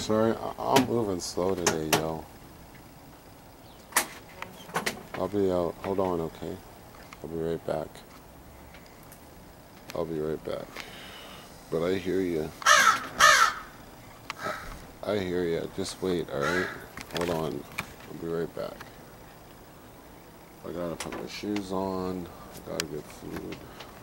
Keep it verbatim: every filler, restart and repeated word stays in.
Sorry, I- I'm moving slow today, yo. I'll be out. Hold on, okay? I'll be right back. I'll be right back. But I hear you. I hear you. Just wait, alright? Hold on. I'll be right back. I gotta put my shoes on. I gotta get food.